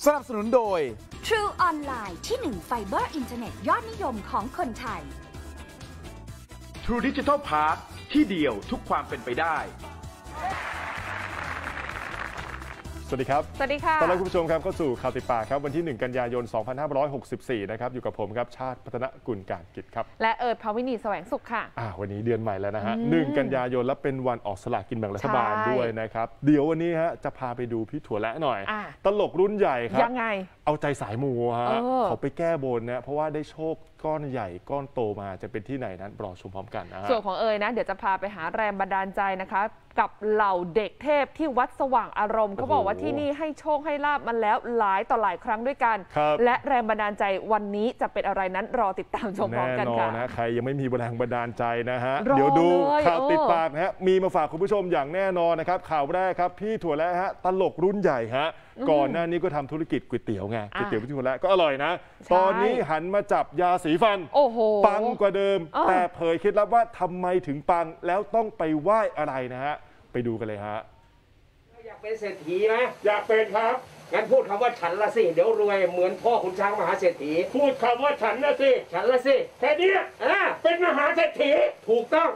สนับสนุนโดย True Online ที่1ไฟเบอร์อินเทอร์เน็ตยอดนิยมของคนไทย True Digital Park ที่เดียวทุกความเป็นไปได้สวัสดีครับสวัสดีค่ะต้อนรับคุณผู้ชมครับเข้าสู่ข่าวติดปากครับวันที่1 กันยายน 2564นะครับอยู่กับผมครับชาติพัฒนกุลการกิจครับและเอิร์ธภวินีแสวงสุขค่ะวันนี้เดือนใหม่แล้วนะฮะ1 กันยายนและเป็นวันออกสลากกินแบ่งรัฐบาลด้วยนะครับเดี๋ยววันนี้ฮะจะพาไปดูพี่ถั่วและหน่อยตลกรุ่นใหญ่ครับยังไงเอาใจสายมูฮะเขาไปแก้บนนะเพราะว่าได้โชคก้อนใหญ่ก้อนโตมาจะเป็นที่ไหนนั้นรอชมพร้อมกันนะส่วนของเอ๋ยนะเดี๋ยวจะพาไปหาแรงบันดาลใจนะคะกับเหล่าเด็กเทพที่วัดสว่างอารมณ์เขาบอกว่าที่นี่ให้โชคให้ลาบมันแล้วหลายต่อหลายครั้งด้วยกันและแรงบันดาลใจวันนี้จะเป็นอะไรนั้นรอติดตามชมพร้อมกันค่ะแน่นอนนะใครยังไม่มีแรงบันดาลใจนะฮะเดี๋ยวดูข่าวติดปากนะฮะมีมาฝากคุณผู้ชมอย่างแน่นอนนะครับข่าวแรกครับพี่ถั่วและฮะตลกรุ่นใหญ่ฮะก่อนหน้านี้ก็ทำธุรกิจก๋วยเตี๋ยวไงก๋วยเตี๋ยวพี่ถั่วและก็อร่อยนะตอนนี้หันมาจับยาสีฟันปังกว่าเดิมแต่เผยเคล็ดลับว่าทำไมถึงปังแล้วต้องไปไหว้อะไรนะฮะไปดูกันเลยฮะอยากเป็นเศรษฐีไหมอยากเป็นครับงั้นพูดคำว่าฉันละสิเดี๋ยวรวยเหมือนพ่อคุณช้างมหาเศรษฐีพูดคำว่าฉันละสิฉันละสิแค่นี้เป็นมหาเศรษฐีถูกต้อง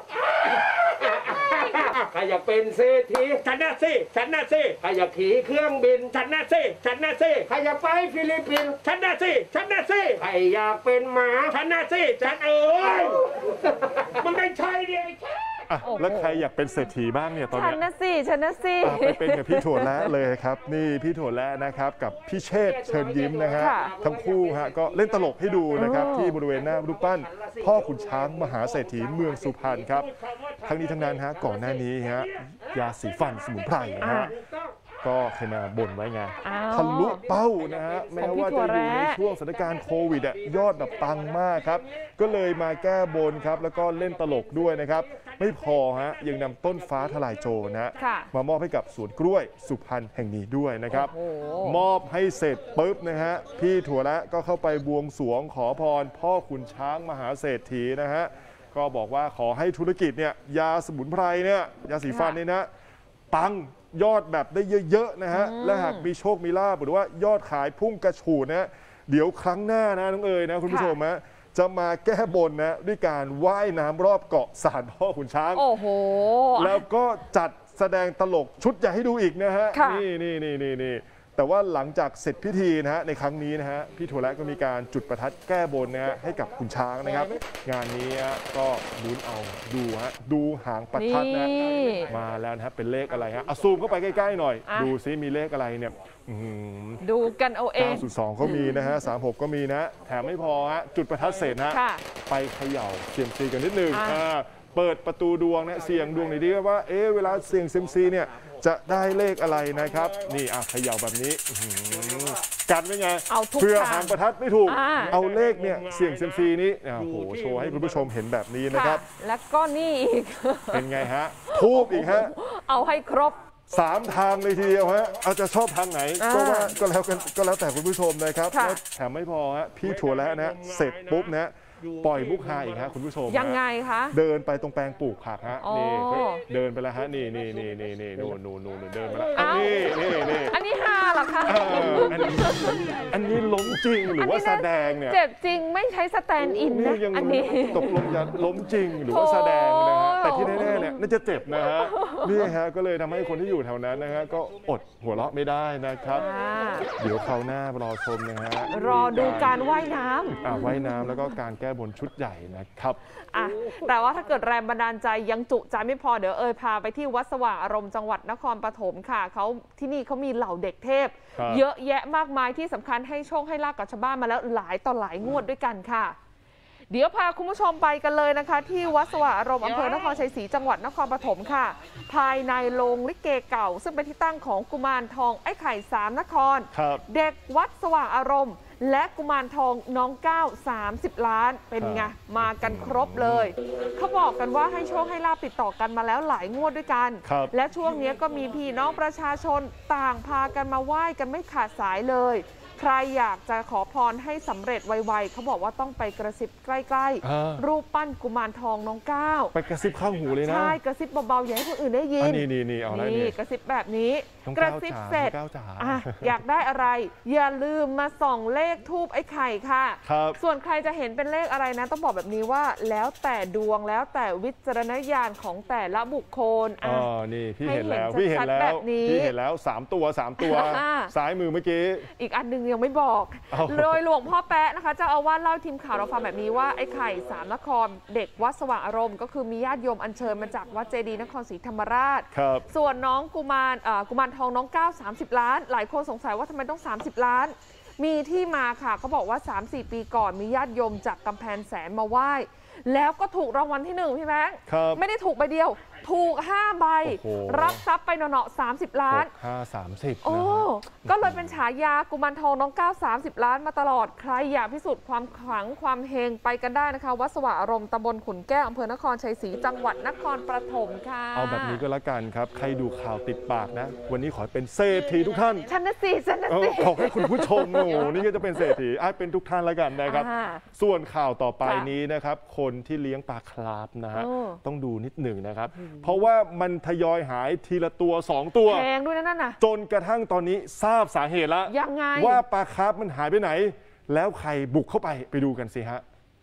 ใครอยากเป็นเศรษฐีฉันน่ะสิฉันน่ะสิใครอยากขี่เครื่องบินฉันน่ะสิฉันน่ะสิใครอยากไปฟิลิปปินส์ฉันน่ะสิฉันน่ะสิใครอยากเป็นหมาฉันน่ะสิฉันมันไม่ใช่ดิแล้วใครอยากเป็นเศรษฐีบ้างเนี่ยตอนนี้ฉันน่ะสิฉันน่ะสิไปเป็นกับพี่ถั่วและเลยครับนี่พี่ถั่วและนะครับกับพี่เชษฐ์เชิญยิ้มนะฮะทั้งคู่ฮะก็เล่นตลกให้ดูนะครับที่บริเวณหน้ารูปปั้นพ่อขุนช้างมหาเศรษฐีเมืองสุพรรณครับทั้งนี้ทั้งนั้นฮะก่อนหน้านี้ฮะยาสีฟันสมุนไพรนะฮะก็เคยมาบ่นไว้ไงทะลุเป้านะฮะแม้ว่าจะอยู่ในช่วงสถานการณ์โควิดยอดแบบปังมากครับก็เลยมาแก้บนครับแล้วก็เล่นตลกด้วยนะครับไม่พอฮะยังนำต้นฟ้าทลายโจรนะมามอบให้กับสวนกล้วยสุพรรณแห่งนี้ด้วยนะครับมอบให้เสร็จปุ๊บนะฮะพี่ถั่วและก็เข้าไปบวงสรวงขอพรพ่อขุนช้างมหาเศรษฐีนะฮะก็บอกว่าขอให้ธุรกิจเนี่ยยาสมุนไพรเนี่ยยาสีฟันนี่นะปังยอดแบบได้เยอะๆนะฮะและหากมีโชคมีลาภหรือว่ายอดขายพุ่งกระฉูดนะเดี๋ยวครั้งหน้านะน้องเอ๋ยนะคุณผู้ชมนะจะมาแก้บนนะด้วยการว่ายน้ำรอบเกาะศาลพ่อขุนช้างแล้วก็จัดแสดงตลกชุดใหญ่ให้ดูอีกนะฮะนี่แต่ว่าหลังจากเสร็จพิธีนะฮะในครั้งนี้นะฮะพี่ถั่วและก็มีการจุดประทัดแก้บนนะฮะให้กับขุนช้างนะครับงานนี้ก็ลุ้นเอาดูหางประทัดนะมาแล้วนะฮะเป็นเลขอะไรฮะซูมเข้าไปใกล้ๆหน่อยดูซิมีเลขอะไรเนี่ยดูกันเอาเอง 902ก็มีนะฮะ36ก็มีนะแถมไม่พอฮะจุดประทัดเสร็จนะไปเขย่าเซียมซีกันนิดนึงเปิดประตูดวงนะเสี่ยงดวงหน่อยดีว่าเวลาเสี่ยงเซียมซีเนี่ยจะได้เลขอะไรนะครับนี่เขย่าแบบนี้กันไว้ไงเพื่อหางประทัดไม่ถูกเอาเลขเนี่ยเสี่ยงเซียมซีนี้โอ้โหโชว์ให้คุณผู้ชมเห็นแบบนี้นะครับแล้วก็นี่อีกเป็นไงฮะทูบอีกฮะเอาให้ครบ 3 ทางเลยทีเดียวฮะเอาจะชอบทางไหนก็แล้วแต่คุณผู้ชมนะครับแล้วแถมไม่พอฮะพี่ถั่วและนะเสร็จปุ๊บนะปล่อยมุกฮาอีกฮะคุณผู้ชมยังไงคะเดินไปตรงแปลงปลูกผักฮะนี่เดินไปแล้วฮะนี่นู่นเดินไปแล้วนี่อันนี้ฮาเหรอคะอันนี้ล้มจริงหรือว่าแสดงเนี่ยเจ็บจริงไม่ใช้สแตนด์อินนะอันนี้ตกลงจะล้มจริงหรือว่าแสดงนะฮะแต่ที่แน่ๆเนี่ยน่าจะเจ็บนะฮะนี่ฮะก็เลยทำให้คนที่อยู่แถวนั้นนะฮะก็อดหัวเราะไม่ได้นะครับเดี๋ยวคราวหน้ารอชมนะฮะรอดูการว่ายน้ำว่ายน้ำแล้วก็การแก้บนชุดใหญ่นะครับแต่ว่าถ้าเกิดแรงบันดาลใจยังจุใจไม่พอเดี๋ยวพาไปที่วัดสว่างอารมณ์จังหวัดนครปฐมค่ะเขาที่นี่เขามีเหล่าเด็กเทพเยอะแยะมากมายที่สำคัญให้โชคให้ลาภกับชาวบ้านมาแล้วหลายต่อหลายงวดด้วยกันค่ะเดี๋ยวพาคุณผู้ชมไปกันเลยนะคะที่วัดสว่างอารมณ์อำเภอนครชัยศรีจังหวัดนครปฐมค่ะภายในโรงลิเกเก่าซึ่งเป็นที่ตั้งของกุมารทองไอ้ไข่3 นครเด็กวัดสว่างอารมณ์และกุมารทองน้องก้าว30 ล้านเป็นไงมากันครบเลยเขาบอกกันว่าให้โชคให้ลาภติดต่อกันมาแล้วหลายงวดด้วยกันและช่วงนี้ก็มีพี่น้องประชาชนต่างพากันมาไหว้กันไม่ขาดสายเลยใครอยากจะขอพรให้สำเร็จไวๆเขาบอกว่าต้องไปกระซิบใกล้ๆรูปปั้นกุมารทองน้องก้าวไปกระซิบข้างหูเลยนะใช่กระซิบเบาๆอย่าให้คนอื่นได้ยินนี่เอาแล้วนี่กระซิบแบบนี้กระซิบเสร็จอยากได้อะไรอย่าลืมมาส่องเลขทูปไอ้ไข่ค่ะส่วนใครจะเห็นเป็นเลขอะไรนะต้องบอกแบบนี้ว่าแล้วแต่ดวงแล้วแต่วิจารณญาณของแต่ละบุคคลนี่พี่เห็นแล้วพี่เห็นแล้ว3 ตัวซ้ายมือเมื่อกี้อีกอันนึงยังไม่บอกโดยหลวงพ่อแป๊ะนะคะเจ้าอาวาสเล่าทีมข่าวเราฟังแบบนี้ว่าไอ้ไข่3 นครเด็กวัดสว่างอารมณ์ก็คือมีญาติโยมอัญเชิญมาจากวัดเจดีย์นครศรีธรรมราชส่วนน้องกุมารทองน้องก้าว30 ล้านหลายคนสงสัยว่าทำไมต้อง30 ล้านมีที่มาค่ะเขาบอกว่า 3-4 ปีก่อนมีญาติโยมจากกำแพงแสนมาไหว้แล้วก็ถูกรางวัลที่1พี่แบงค์ไม่ได้ถูกใบเดียวถูก5 ใบรับทรัพย์ไปเนาะ30 ล้าน 30 โอ้ก็เลยเป็นฉายากุมารทองน้องก้าว30 ล้านมาตลอดใครอยากพิสูจน์ความขลังความเฮงไปกันได้นะคะวัดสว่างอารมณ์ตำบลขุนแก้วอำเภอนครชัยศรีจังหวัดนครปฐมค่ะเอาแบบนี้ก็แล้วกันครับใครดูข่าวติดปากนะวันนี้ขอเป็นเศรษฐีทุกท่านฉันนะสิขอให้คุณผู้ชมโอ้นี่ก็จะเป็นเศรษฐีเป็นทุกท่านแล้วกันนะครับส่วนข่าวต่อไปนี้นะครับคนที่เลี้ยงปลาคราฟนะฮะต้องดูนิดหนึ่งนะครับเพราะว่ามันทยอยหายทีละตัว2 ตัวแพงด้วยนั่นน่ะจนกระทั่งตอนนี้ทราบสาเหตุแล้วยังไงว่าปลาคาร์ฟมันหายไปไหนแล้วใครบุกเข้าไปดูกันสิฮะ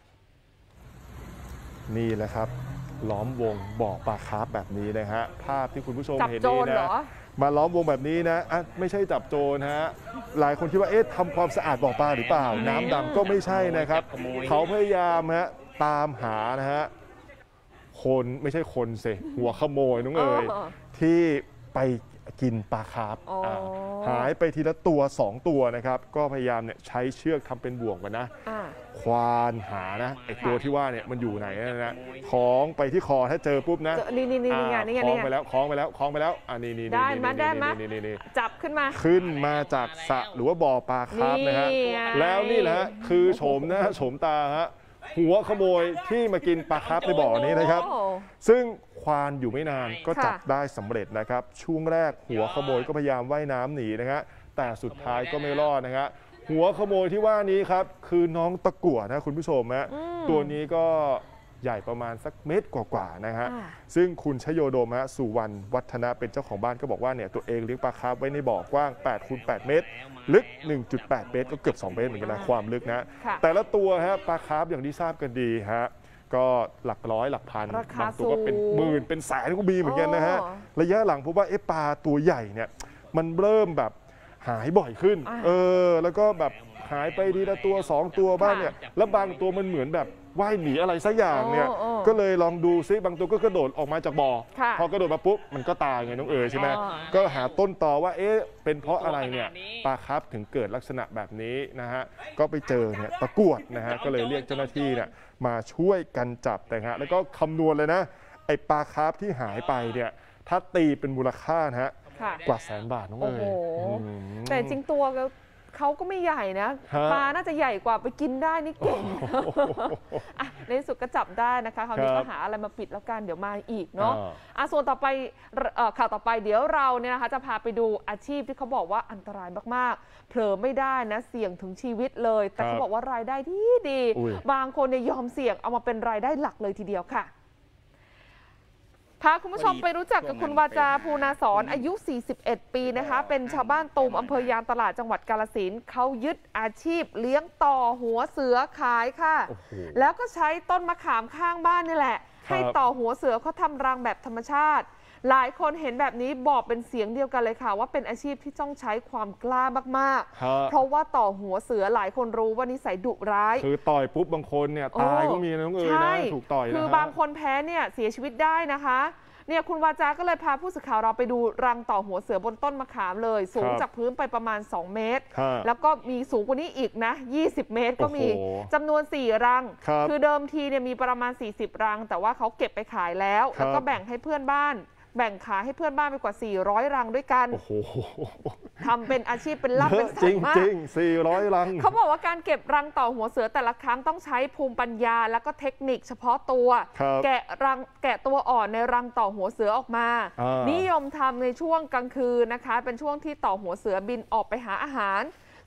นี่แหละครับล้อมวงบ่อปลาคาร์ฟแบบนี้นะฮะภาพที่คุณผู้ชมเห็นนี่นะมาล้อมวงแบบนี้นะไม่ใช่จับโจรฮะหลายคนคิดว่าทำความสะอาดบ่อปลาหรือเปล่าน้ำดำก็ไม่ใช่นะครับเขาพยายามตามหานะฮะคนไม่ใช่คนสิหัวขโมยน้องที่ไปกินปลาคาร์ฟหายไปทีละตัว2 ตัวนะครับก็พยายามใช้เชือกทำเป็นบ่วงกันนะควานหานะไอตัวที่ว่ามันอยู่ไหนนะคล้องไปที่คอถ้าเจอปุ๊บนะนี่คล้องไปแล้วนี่ได้มาจับขึ้นมาจากสระหรือว่าบ่อปลาคาร์ฟนะฮะแล้วนี่แหละคือโฉมหน้าโฉมตาฮะหัวขโมยที่มากินปลาคาร์ฟในบ่อนี้นะครับซึ่งควานอยู่ไม่นานก็จับได้สำเร็จนะครับช่วงแรกหัวขโมยก็พยายามว่ายน้ำหนีนะฮะแต่สุดท้ายก็ไม่รอดนะฮะหัวขโมยที่ว่านี้ครับคือน้องตะกั่วนะคุณผู้ชมฮะตัวนี้ก็ใหญ่ประมาณสักเมตรกว่าๆนะฮะซึ่งคุณชโยโดมสุวรรณวัฒนะเป็นเจ้าของบ้านก็บอกว่าตัวเองเลี้ยงปลาคาร์ฟไว้ในบ่อกว้าง8x8 เมตรลึก 1.8 เมตรก็เกือบ2 เมตรเหมือนกันนะความลึกนะแต่ละตัวฮะปลาคาร์ฟอย่างที่ทราบกันดีฮะก็หลักร้อยหลักพันบางตัวก็เป็นหมื่นเป็นแสนก็มีเหมือนกันนะฮะระยะหลังพบว่าปลาตัวใหญ่เนี่ยมันเริ่มแบบหายบ่อยขึ้นแล้วก็แบบหายไปทีละตัว2 ตัวบ้างเนี่ยแล้วบางตัวมันเหมือนแบบว่ายหนีอะไรสักอย่างเนี่ยก็เลยลองดูซิบางตัวก็กระโดดออกมาจากบ่อพอกระโดดมาปุ๊บมันก็ตายไงน้องใช่ไหมก็หาต้นตอว่าเป็นเพราะอะไรเนี่ยปลาคาร์ฟถึงเกิดลักษณะแบบนี้นะฮะก็ไปเจอตะกรวดนะฮะก็เลยเรียกเจ้าหน้าที่มาช่วยกันจับแล้วก็คำนวณเลยนะไอปลาคาร์ฟที่หายไปเนี่ยถ้าตีเป็นมูลค่านะฮะกว่า100,000 บาทน้องแต่จริงตัวเขาก็ไม่ใหญ่นะปลาน่าจะใหญ่กว่าไปกินได้นี่เก่งในสุดก็จับได้นะคะคราวนี้ก็หาอะไรมาปิดแล้วกันเดี๋ยวมาอีกเนาะส่วนต่อไปข่าวต่อไปเดี๋ยวเราเนี่ยนะคะจะพาไปดูอาชีพที่เขาบอกว่าอันตรายมากๆเผลอไม่ได้นะเสี่ยงถึงชีวิตเลยแต่เขาบอกว่ารายได้ดีบางคนยอมเสี่ยงเอามาเป็นรายได้หลักเลยทีเดียวค่ะพาคุณผู้ชมไปรู้จักกับคุณวาจาภูนาสอนอายุ41 ปีนะคะเป็นชาวบ้านตูมอำเภอยางตลาดจังหวัดกาฬสินธุ์เขายึดอาชีพเลี้ยงต่อหัวเสือขายค่ะแล้วก็ใช้ต้นมะขามข้างบ้านนี่แหละให้ต่อหัวเสือเขาทำรังแบบธรรมชาติหลายคนเห็นแบบนี้บอกเป็นเสียงเดียวกันเลยค่ะว่าเป็นอาชีพที่ต้องใช้ความกล้ามากๆเพราะว่าต่อหัวเสือหลายคนรู้ว่านิสัยดุร้ายคือต่อยปุ๊บบางคนตายก็มีน้องนะถูกต่อยนะคือบางคนแพ้เสียชีวิตได้นะคะคุณวาจาก็เลยพาผู้สื่อข่าวเราไปดูรังต่อหัวเสือบนต้นมะขามเลยสูงจากพื้นไปประมาณ2 เมตรแล้วก็มีสูงกว่านี้อีกนะ20 เมตรก็มีจำนวน4 รังคือเดิมทีมีประมาณ40 รังแต่ว่าเขาเก็บไปขายแล้วก็แบ่งให้เพื่อนบ้านแบ่งขายให้เพื่อนบ้านไปกว่า400 รังด้วยกันทำเป็นอาชีพเป็นลับเป็นสันมากจริง400 รังเขาบอกว่าการเก็บรังต่อหัวเสือแต่ละครั้งต้องใช้ภูมิปัญญาและก็เทคนิคเฉพาะตัวแกะตัวอ่อนในรังต่อหัวเสือออกมานิยมทำในช่วงกลางคืนนะคะเป็นช่วงที่ต่อหัวเสือบินออกไปหาอาหาร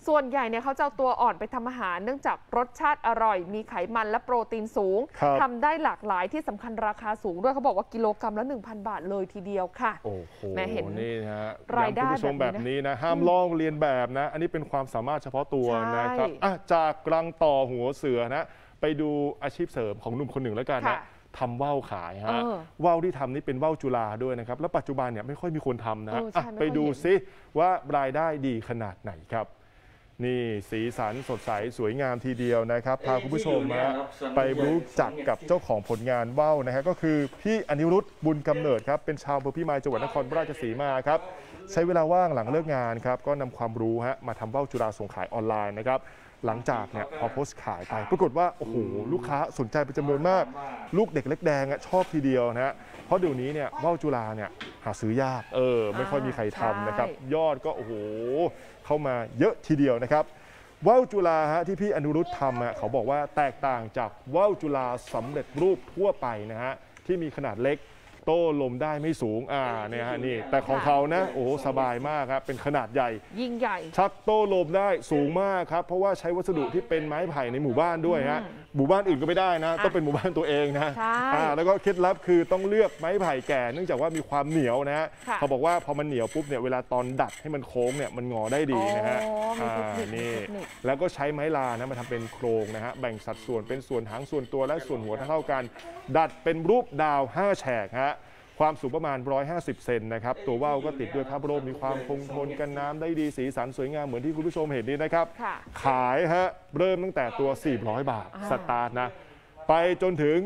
ส่วนใหญ่เนี่ยเขาจะเอาตัวอ่อนไปทำอาหารเนื่องจากรสชาติอร่อยมีไขมันและโปรตีนสูงทำได้หลากหลายที่สำคัญราคาสูงด้วยเขาบอกว่ากิโลกรัมละ 1,000 บาทเลยทีเดียวค่ะโอ้โหแม่เห็นนี่ฮะรายได้แบบนี้นะห้ามลองเรียนแบบนะอันนี้เป็นความสามารถเฉพาะตัวนะครับจากรังต่อหัวเสือนะไปดูอาชีพเสริมของหนุ่มคนหนึ่งแล้วกันนะทำว่าวขายฮะว่าวที่ทำนี่เป็นว่าวจุฬาด้วยนะครับแล้วปัจจุบันเนี่ยไม่ค่อยมีคนทำนะไปดูซิว่ารายได้ดีขนาดไหนครับนี่สีสันสดใสสวยงามทีเดียวนะครับพาคุณผู้ชมไปรู้จักกับเจ้าของผลงานว่าวนะฮะก็คือพี่อนิรุทธิ์บุญกำเนิดครับเป็นชาวอำเภอพิมายจังหวัดนครราชสีมาครับใช้เวลาว่างหลังเลิกงานครับก็นำความรู้ฮะมาทำว่าวจุฬาส่งขายออนไลน์นะครับหลังจากเนี่ยพอโพสต์ขายไปปรากฏว่าโอ้โหลูกค้าสนใจเป็นจำนวนมากลูกเด็กเล็กแดงชอบทีเดียวนะเพราะเดี๋ยวนี้เนี่ยว่าวจุฬาเนี่ยหาซื้อยากไม่ค่อยมีใครทำนะครับยอดก็โอ้โหเข้ามาเยอะทีเดียวนะครับว่าวจุฬาที่พี่อนุรุทธ์ทำเขาบอกว่าแตกต่างจากว่าวจุฬาสำเร็จรูปทั่วไปนะฮะที่มีขนาดเล็กโต้ลมได้ไม่สูงเนี่ยฮะนี่แต่ของเขานะโอ้สบายมากครับเป็นขนาดใหญ่ยิ่งใหญ่ชักโต้ลมได้สูงมากครับเพราะว่าใช้วัสดุที่เป็นไม้ไผ่ในหมู่บ้านด้วยฮะหมู่บ้านอื่นก็ไม่ได้นะต้องเป็นหมู่บ้านตัวเองนะแล้วก็เคล็ดลับคือต้องเลือกไม้ไผ่แก่เนื่องจากว่ามีความเหนียวนะฮะเขาบอกว่าพอมันเหนียวปุ๊บเนี่ยเวลาตอนดัดให้มันโค้งเนี่ยมันงอได้ดีนะฮะนี่แล้วก็ใช้ไม้ลานะมาทำเป็นโครงนะฮะแบ่งสัดส่วนเป็นส่วนหางส่วนตัวและส่วนหัวเท่ากันดัดเป็นรูปดาว5แฉกฮะความสูงประมาณ150 เซนนะครับตัวว่าวก็ติดด้วยพระบรมมีความคงทนกันน้ำได้ดีสีสันสวยงามเหมือนที่คุณผู้ชมเห็นนี่นะครับขายฮะเริ่มตั้งแต่ตัว400 บาทสตาร์ทนะไปจนถึง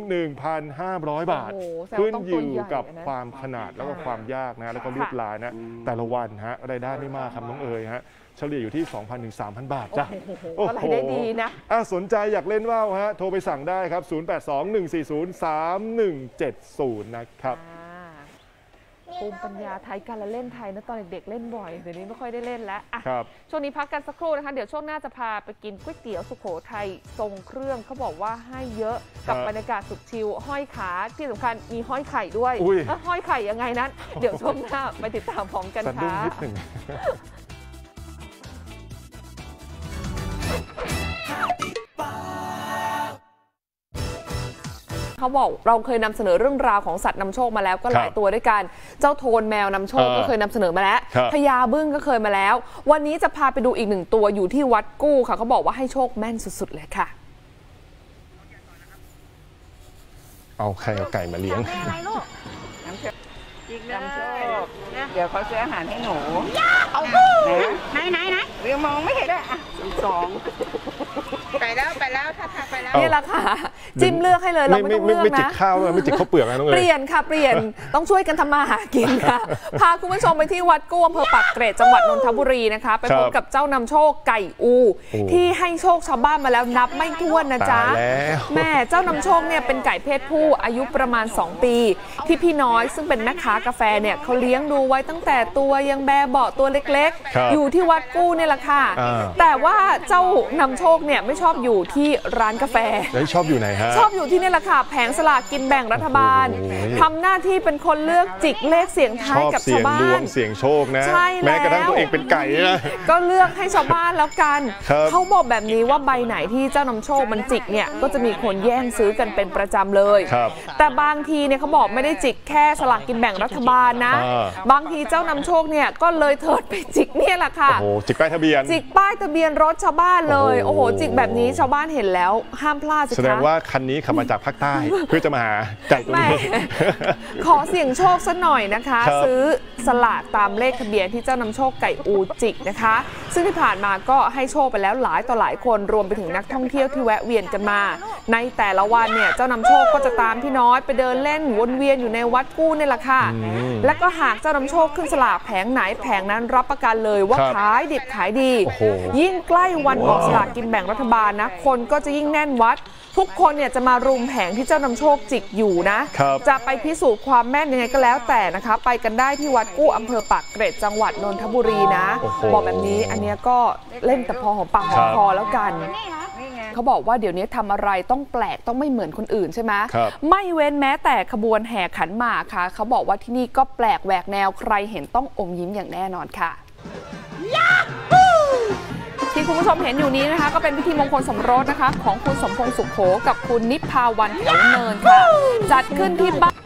1,500 บาทขึ้นอยู่กับความขนาดแล้วก็ความยากนะแล้วก็ลวดลายนะแต่ละวันฮะรายได้ไม่มากครับน้องเอ๋ยฮะเฉลี่ยอยู่ที่ 2,000 ถึง 3,000 บาทจ้ะโอ้โหได้ดีนะสนใจอยากเล่นว่าวฮะโทรไปสั่งได้ครับ0821403170นะครับภูมิปัญญาไทยการละเล่นไทยนะตอนเด็กๆเล่นบ่อยเดี๋ยวนี้ไม่ค่อยได้เล่นแล้วช่วงนี้พักกันสักครู่นะคะเดี๋ยวช่วงหน้าจะพาไปกินก๋วยเตี๋ยวสุโขทัยทรงเครื่องเขาบอกว่าให้เยอะกับบรรยากาศสุดชิลห้อยขาที่สำคัญมีห้อยไข่ด้วยห้อยไข่ยังไงนั้นเดี๋ยวช่วงหน้าไปติดตามพร้อมกันค่ะเขาบอกเราเคยนำเสนอเรื่องราวของสัตว์นำโชคมาแล้วก็หลายตัวด้วยกันเจ้าโทนแมวนำโชคก็เคยนำเสนอมาแล้วพญาบึ้งก็เคยมาแล้ววันนี้จะพาไปดูอีกหนึ่งตัวอยู่ที่วัดกู้ค่ะเขาบอกว่าให้โชคแม่นสุดๆเลยค่ะเอาใครเอาไก่มาเลี้ยงนำโชคเดี๋ยวเขาซื้ออาหารให้หนูเอาไหนเรียงมองไม่เห็นด้วย2ไปแล้วถ้าไปแล้วนี่แหละค่ะจิ้มเลือกให้เลยเราไม่ต้องเลือกนะไม่จิกข้าวไม่จิกข้าวเปลือกนะน้องเอ๋ยเปลี่ยนค่ะเปลี่ยนต้องช่วยกันทำมาหากินค่ะพาคุณผู้ชมไปที่วัดกู้อำเภอปากเกร็ดจังหวัดนนทบุรีนะคะไปพบกับเจ้านำโชคไก่อูที่ให้โชคชาวบ้านมาแล้วนับไม่ถ้วนนะจ๊ะแม่เจ้านำโชคเนี่ยเป็นไก่เพศผู้อายุประมาณ2 ปีที่พี่น้อยซึ่งเป็นแม่ค้ากาแฟเนี่ยเขาเลี้ยงดูไว้ตั้งแต่ตัวยังแบเบาะตัวเล็กๆอยู่ที่วัดกู้เนี่ยแหละค่ะแต่ว่าเจ้านำโชคเนี่ยไม่ชอบอยู่ที่ร้านกาแฟชอบอยู่ไหนฮะชอบอยู่ที่นี่แหละค่ะแผงสลากกินแบ่งรัฐบาลทำหน้าที่เป็นคนเลือกจิกเลขเสียงท้ายกับชาวบ้านเสียงโชคนะแม้กระทั่งตัวเองเป็นไก่นะก็เลือกให้ชาวบ้านแล้วกันเขาบอกแบบนี้ว่าใบไหนที่เจ้านำโชคมันจิกเนี่ยก็จะมีคนแย่งซื้อกันเป็นประจำเลยแต่บางทีเนี่ยเขาบอกไม่ได้จิกแค่สลากกินแบ่งรัฐบาลนะบางทีเจ้านำโชคเนี่ยก็เลยเถิดไปจิกเนี่ยแหละค่ะโอ้โหจิกป้ายทะเบียนจิกป้ายทะเบียนรถชาวบ้านเลยโอ้โหจิกแบบนี้ชาวบ้านเห็นแล้วห้ามพลาดแสดงว่าคันนี้ขับมาจากภาคใต้เพื่อจะมาหาไก่ตัวนี้ขอเสี่ยงโชคสักหน่อยนะคะซื้อสลากตามเลขทะเบียนที่เจ้านำโชคไก่อูจิกนะคะซึ่งที่ผ่านมาก็ให้โชคไปแล้วหลายต่อหลายคนรวมไปถึงนักท่องเที่ยวที่แวะเวียนกันมาในแต่ละวันเนี่ยเจ้านำโชคก็จะตามพี่น้อยไปเดินเล่นวนเวียนอยู่ในวัดกู้นี่แหละค่ะและก็หากเจ้านำโชคขึ้นสลากแผงไหนแผงนั้นรับประกันเลยว่าขายดิบขายดียิ่งใกล้วันออกสลากกินแบ่งรัฐบาลนะคนก็จะยิ่งแน่นวัดทุกคนเนี่ยจะมารุมแผงที่เจ้านำโชคจิกอยู่นะจะไปพิสูจน์ความแม่นยังไงก็แล้วแต่นะคะไปกันได้ที่วัดกู้อำเภอปากเกร็ดจังหวัดนนทบุรีนะบอกแบบนี้อันนี้ก็เล่นแต่พอหอมปากหอมคอแล้วกันเขาบอกว่าเดี๋ยวนี้ทำอะไรต้องแปลกต้องไม่เหมือนคนอื่นใช่ไหมไม่เว้นแม้แต่ขบวนแห่ขันหมากค่ะเขาบอกว่าที่นี่ก็แปลกแหวกแนวใครเห็นต้องอมยิ้มอย่างแน่นอนค่ะทที่คุณผู้ชมเห็นอยู่นี้นะคะก็เป็นพิธีมงคลสมรสนะคะของคุณสมพงษ์สุขโขกับคุณนิพพาวันแถวเนินค่ะจัดขึ้นที่บ้าน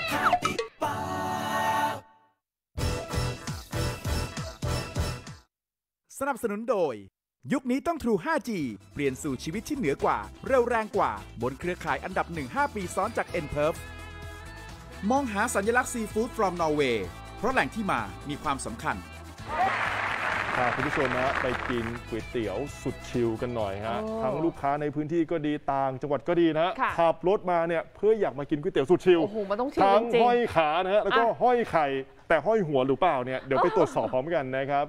สนับสนุนโดยยุคนี้ต้อง True 5G เปลี่ยนสู่ชีวิตที่เหนือกว่าเร็วแรงกว่าบนเครือข่ายอันดับ 1-5 ปีซ้อนจาก Nperf มองหาสัญลักษณ์ซีฟู้ด from Norway เพราะแหล่งที่มามีความสำคัญพาคุณผู้ชมนะไปกินก๋วยเตี๋ยวสุดชิลกันหน่อยฮะทั้งลูกค้าในพื้นที่ก็ดีต่างจังหวัดก็ดีนะขับรถมาเนี่ยเพื่ออยากมากินก๋วยเตี๋ยวสุดชิลทั้งห้อยขานะฮะแล้วก็ห้อยไข่แต่ห้อยหัวหรือเปล่าเนี่ยเดี๋ยวไปตรวจสอบพร้อมกันนะครับ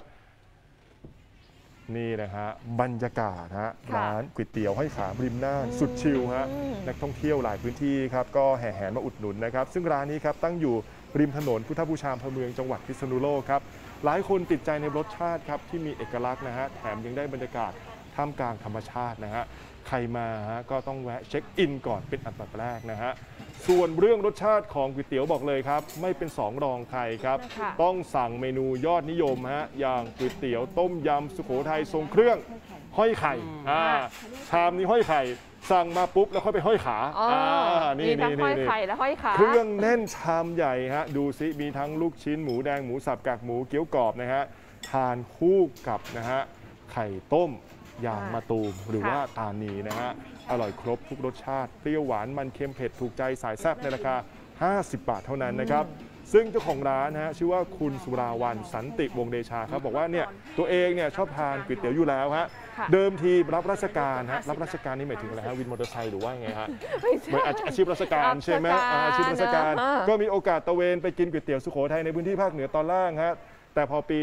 นี่นะฮะบรรยากาศฮะร้านก๋วยเตี๋ยวห้อยขาริมน่านสุดชิลฮะนักท่องเที่ยวหลายพื้นที่ครับก็แห่แหนมาอุดหนุนนะครับซึ่งร้านนี้ครับตั้งอยู่ริมถนนพุทธบูชาอำเภอเมืองจังหวัดพิษณุโลกครับหลายคนติดใจในรสชาติครับที่มีเอกลักษณ์นะฮะแถมยังได้บรรยากาศท่ามกลางธรรมชาตินะฮะใครมาฮะก็ต้องแวะเช็คอินก่อนเป็นอันดับแรกนะฮะส่วนเรื่องรสชาติของก๋วยเตี๋ยวบอกเลยครับไม่เป็นสองรองใครครับต้องสั่งเมนูยอดนิยมฮะอย่างก๋วยเตี๋ยวต้มยำสุโขทัยทรงเครื่องห้อยไข่ชามนี้ห้อยไข่สั่งมาปุ๊บแล้วค่อยไปห้อยขานี่ทั้งห้อยไข่และห้อยขาเครื่องแน่นชามใหญ่ฮะดูซิมีทั้งลูกชิ้นหมูแดงหมูสับกากหมูเกี๊ยวกรอบนะฮะทานคู่กับนะฮะไข่ต้มยางมะตูมหรือว่าตานีนะฮะอร่อยครบทุกรสชาติเปรี้ยวหวานมันเค็มเผ็ดถูกใจสายแซ่บในราคา50 บาทเท่านั้นนะครับซึ่งเจ้าของร้านนะฮะชื่อว่าคุณสุราวัลย์สันติวงศ์เดชาครับบอกว่าเนี่ยตัวเองเนี่ยชอบทานก๋วยเตี๋ยวอยู่แล้วฮะเดิมทีรับราชการฮะรับราชการนี่หมายถึงอะไรฮะวินมอเตอร์ไซค์หรือว่าไงฮะเหมือนอาชีพราชการใช่ไหมอาชีพราชการก็มีโอกาสตะเวนไปกินก๋วยเตี๋ยวสุโขทัยในพื้นที่ภาคเหนือตอนล่างฮะแต่พอปี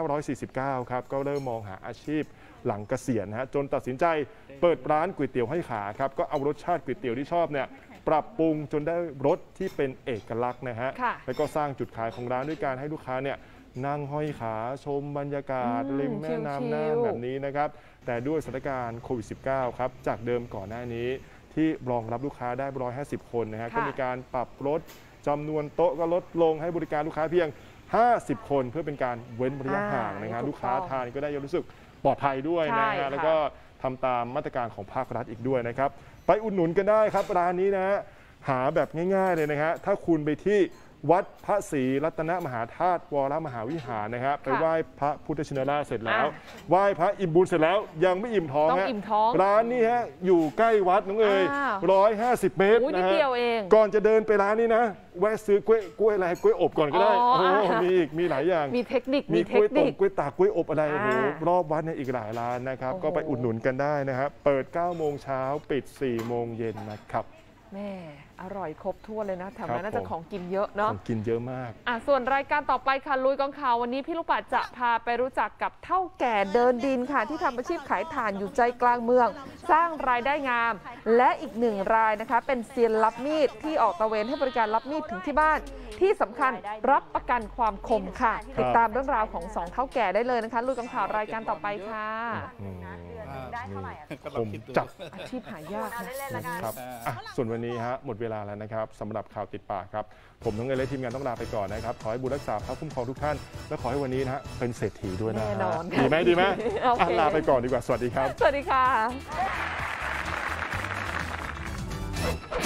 2549 ครับก็เริ่มมองหาอาชีพหลังเกษียณฮะจนตัดสินใจเปิดร้านก๋วยเตี๋ยวห้อยขาครับก็เอารสชาติก๋วยเตี๋ยวที่ชอบเนี่ยปรับปรุงจนได้รสที่เป็นเอกลักษณ์นะฮะแล้วก็สร้างจุดขายของร้านด้วยการให้ลูกค้าเนี่ยนั่งห้อยขาชมบรรยากาศริมแม่น้ำน่านแบบนี้นะครับแต่ด้วยสถานการณ์โควิด -19 ครับจากเดิมก่อนหน้านี้ที่รองรับลูกค้าได้150 คนนะฮะก็มีการปรับลดจำนวนโต๊ะก็ลดลงให้บริการลูกค้าเพียง50 คนเพื่อเป็นการเว้นระยะห่างนะฮะลูกค้าทานก็ได้รู้สึกปลอดภัยด้วยนะฮะแล้วก็ทำตามมาตรการของภาครัฐอีกด้วยนะครับไปอุดหนุนกันได้ครับร้านนี้นะฮะหาแบบง่ายๆเลยนะฮะถ้าคุณไปที่วัดพระศรีรัตนมหาธาตุวรมหาวิหารนะฮะไปไหว้พระพุทธชินราชเสร็จแล้วไหว้พระอิ่มบุญเสร็จแล้วยังไม่อิ่มท้องฮะร้านนี้ฮะอยู่ใกล้วัดน้องเอ๋ย150 เมตรนะฮะก่อนจะเดินไปร้านนี้นะแวะซื้อกล้วยอะไรกล้วยอบก่อนก็ได้โอ้มีหลายอย่างมีเทคนิคมีกล้วยต้มกล้วยตากกล้วยอบอะไรโอ้โหรอบวัดเนี่ยอีกหลายร้านนะครับก็ไปอุดหนุนกันได้นะครับเปิด 9 โมงเช้าปิด 4 โมงเย็นนะครับแม่อร่อยครบถ้วนเลยนะแถวนั้นน่าจะของกินเยอะเนาะของกินเยอะมากส่วนรายการต่อไปค่ะลุยกองข่าววันนี้พี่ลูกปัดจะพาไปรู้จักกับเฒ่าแก่เดินดินค่ะที่ทำอาชีพขายถ่านอยู่ใจกลางเมืองสร้างรายได้งามและอีก1 รายนะคะเป็นเซียนรับมีดที่ออกตระเวนให้บริการรับมีดถึงที่บ้านที่สำคัญรับประกันความคมค่ะติดตามเรื่องราวของ2 เฒ่าแก่ได้เลยนะคะลุยกองข่าวรายการต่อไปค่ะผมจับอาชีพหายากนะครับส่วนวันนี้ฮะหมดเวลาแล้วนะครับสำหรับข่าวติดปากครับผมทั้งเอและทีมงานต้องลาไปก่อนนะครับขอให้บุญรักษาพระคุ้มครองทุกท่านและขอให้วันนี้นะฮะเป็นเศรษฐีด้วยนะดีไหมลาไปก่อนดีกว่าสวัสดีครับสวัสดีค่ะ